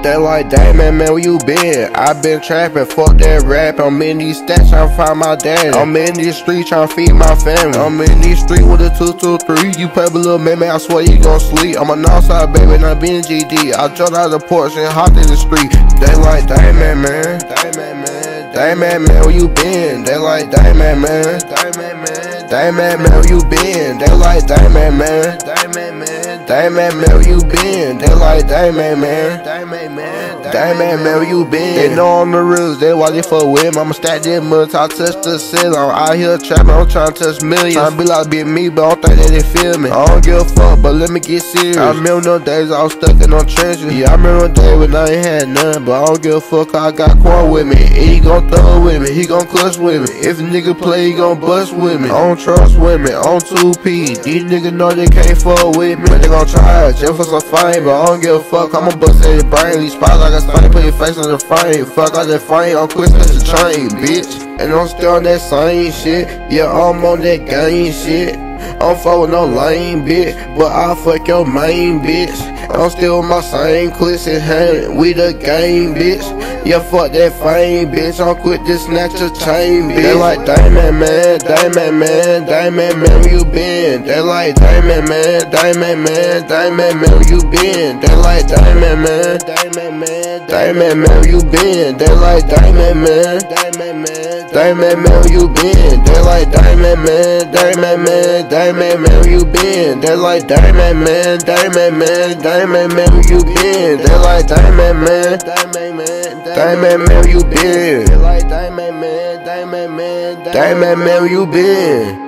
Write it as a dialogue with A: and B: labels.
A: They like, damn man, where you been? I been trapping, fuck that rap. I'm in these stacks tryna find my daddy. I'm in these streets tryna feed my family. I'm in these streets with a 223. You play with little man, I swear you gon' sleep. I'm a Northside baby, not being GD. I jumped out of the porch and hopped in the street. They like, damn man, damn man, where you been? They like, damn man, damn man, where you been? They like, damn man, damn man, where you been? They like, damn man, damn man, where you been? They know I'm the real, they why they fuck with me. I'ma stack this money till I touch the ceiling. I'm out here trapping, I'm tryna touch millions. Tryna be like be me, but I don't think that they feel me. I don't give a fuck, but let me get serious. I remember those days I was stuck in them trenches. Yeah, I remember those days when I ain't had none, but I don't give a fuck, I got Quan with me. He gon' throw with me, he gon' clutch with me. If a nigga play, he gon' bust with me. I don't trust women, on 2P. These niggas know they can't fuck with me, but they gon' try just for some fame. But I don't give a fuck, I'ma bust at his brain. These spots like a stain, put your face on the frame. Fuck out that frame, I'm quick as a train, bitch. And I'm still on that same shit. Yeah, I'm on that gang shit. I'm fucking no lame bitch, but I fuck your main bitch. I'm still with my same clips and hang with the game, bitch. Yeah, fuck that fame, bitch. I'm quick to snatch a chain, bitch. They like, damn man, damn man, damn man, where you been? They like, damn man, damn man, where you been? They like, damn man, damn man, where you been? They like, damn man, damn man, where you been? They like, damn man, damn man, where you been? They like, damn man, damn man, where you been? They like, damn man, where you been? They like, damn man, where you been?